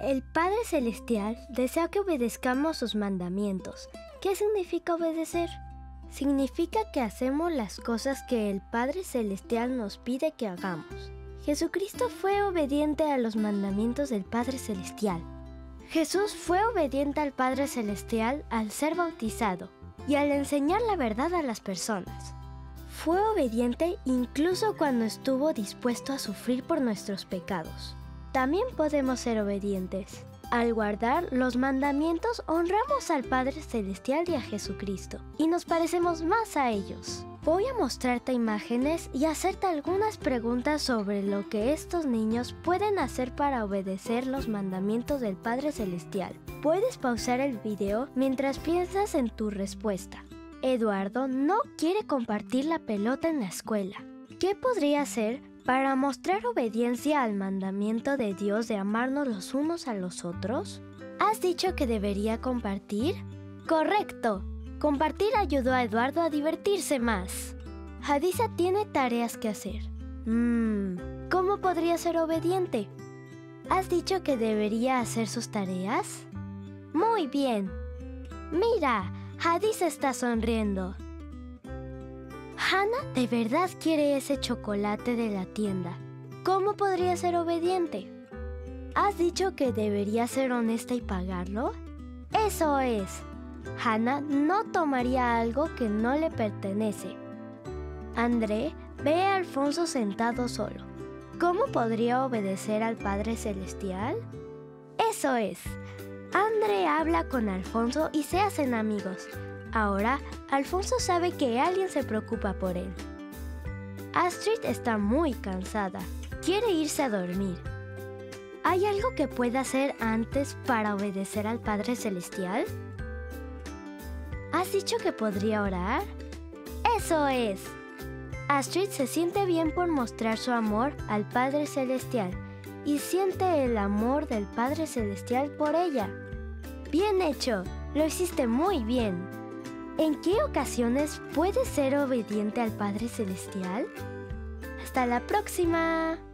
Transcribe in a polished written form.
El Padre Celestial desea que obedezcamos sus mandamientos. ¿Qué significa obedecer? Significa que hacemos las cosas que el Padre Celestial nos pide que hagamos. Jesucristo fue obediente a los mandamientos del Padre Celestial. Jesús fue obediente al Padre Celestial al ser bautizado y al enseñar la verdad a las personas. Fue obediente incluso cuando estuvo dispuesto a sufrir por nuestros pecados. También podemos ser obedientes. Al guardar los mandamientos, honramos al Padre Celestial y a Jesucristo, y nos parecemos más a ellos. Voy a mostrarte imágenes y hacerte algunas preguntas sobre lo que estos niños pueden hacer para obedecer los mandamientos del Padre Celestial. Puedes pausar el video mientras piensas en tu respuesta. Eduardo no quiere compartir la pelota en la escuela. ¿Qué podría hacer para mostrar obediencia al mandamiento de Dios de amarnos los unos a los otros? ¿Has dicho que debería compartir? ¡Correcto! Compartir ayudó a Eduardo a divertirse más. Hadisa tiene tareas que hacer. ¿Cómo podría ser obediente? ¿Has dicho que debería hacer sus tareas? Muy bien. Mira, Hadisa está sonriendo. Hannah de verdad quiere ese chocolate de la tienda. ¿Cómo podría ser obediente? ¿Has dicho que debería ser honesta y pagarlo? ¡Eso es! Hannah no tomaría algo que no le pertenece. André ve a Alfonso sentado solo. ¿Cómo podría obedecer al Padre Celestial? ¡Eso es! André habla con Alfonso y se hacen amigos. Ahora, Alfonso sabe que alguien se preocupa por él. Astrid está muy cansada. Quiere irse a dormir. ¿Hay algo que pueda hacer antes para obedecer al Padre Celestial? ¿Has dicho que podría orar? ¡Eso es! Astrid se siente bien por mostrar su amor al Padre Celestial y siente el amor del Padre Celestial por ella. ¡Bien hecho! Lo hiciste muy bien. ¿En qué ocasiones puedes ser obediente al Padre Celestial? ¡Hasta la próxima!